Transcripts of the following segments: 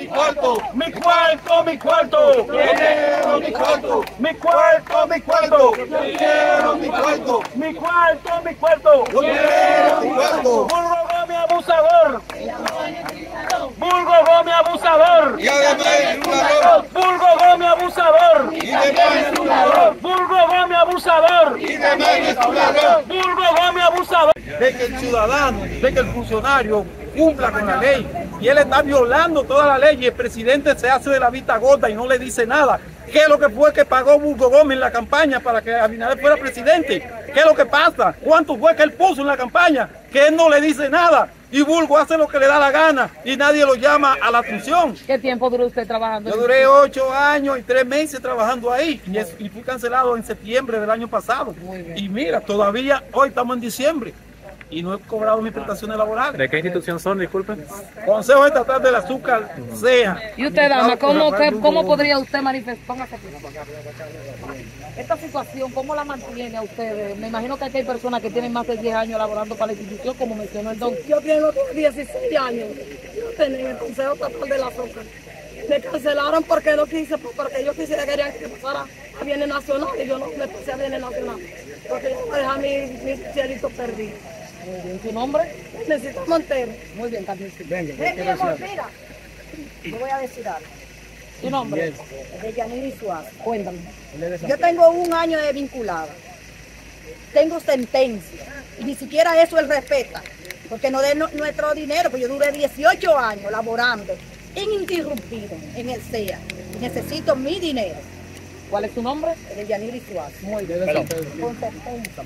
mi cuarto, mi cuarto, mi cuarto, quiero mi cuarto, mi cuarto, mi cuarto, quiero mi cuarto, mi cuarto, mi cuarto, quiero mi cuarto. Burgo Gómez abusador, Burgo Gómez abusador, Y además es un ladrón, Burgo Gómez abusador, y además es un ladrón, Burgo Gómez abusador, y además es un ladrón. Burgo Gómez abusador. De que el ciudadano, de que el funcionario cumpla con la ley. Y él está violando toda la ley y el presidente se hace de la vista gorda y no le dice nada. ¿Qué es lo que fue que pagó Burgo Gómez en la campaña para que Abinader fuera presidente? ¿Qué es lo que pasa? ¿Cuánto fue que él puso en la campaña? Que él no le dice nada. Y Burgo hace lo que le da la gana y nadie lo llama a la atención. ¿Qué tiempo duró usted trabajando? Yo duré 8 años y 3 meses trabajando ahí y fui cancelado en septiembre del año pasado. Y mira, todavía hoy estamos en diciembre y no he cobrado mis prestaciones laborales. ¿De qué institución son, disculpen? Consejo Estatal del Azúcar, SEA. Y usted, dama, ¿cómo podría usted manifestar? Póngase aquí. Esta situación, ¿cómo la mantiene a ustedes? Me imagino que aquí hay personas que tienen más de 10 años laborando para la institución, como mencionó el don. Yo tengo 16 años, yo tenía en el Consejo Estatal del Azúcar. Me cancelaron porque no quise, porque yo quería que pasara a Bienes Nacionales y yo no me pasé a Bienes Nacionales, porque yo voy a dejar mi cielito perdido. Muy bien, ¿su nombre? Necesito Montero. Muy bien, Carmencita. Mi amor, mira, yo voy a decir algo. ¿Su nombre? De Yaniri Suárez. Cuéntame. Yo tengo 1 año de vinculada. Tengo sentencia. Y ni siquiera eso él respeta. Porque no de nuestro dinero, pues yo duré 18 años laborando, ininterrumpido, en el SEA. Y necesito mi dinero. ¿Cuál es su nombre? De Yaniri Suárez. Muy bien. Con sentencia.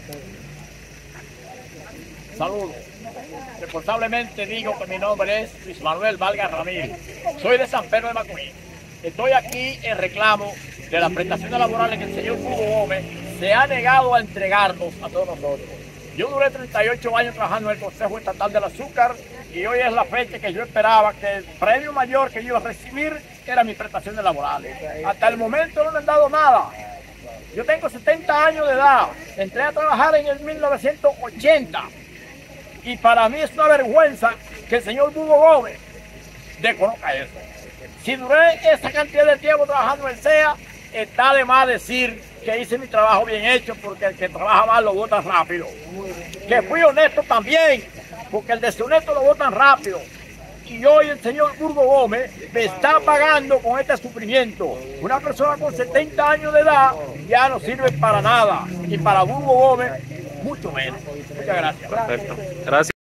Saludos. Responsablemente digo que mi nombre es Luis Manuel Vargas Ramírez. Soy de San Pedro de Macorís. Estoy aquí en reclamo de las prestaciones laborales que el señor Burgo Gómez se ha negado a entregarnos a todos nosotros. Yo duré 38 años trabajando en el Consejo Estatal del Azúcar y hoy es la fecha que yo esperaba que el premio mayor que yo iba a recibir era mis prestaciones laborales. Hasta el momento no me han dado nada. Yo tengo 70 años de edad, entré a trabajar en el 1980 y para mí es una vergüenza que el señor Burgo Gómez desconozca eso. Si duré esa cantidad de tiempo trabajando en el SEA, está de más decir que hice mi trabajo bien hecho, porque el que trabaja mal lo botan rápido. Que fui honesto también, porque el deshonesto lo botan rápido. Y hoy el señor Burgo Gómez me está pagando con este sufrimiento. Una persona con 70 años de edad ya no sirve para nada. Y para Burgo Gómez, mucho menos. Muchas gracias. Perfecto. Gracias.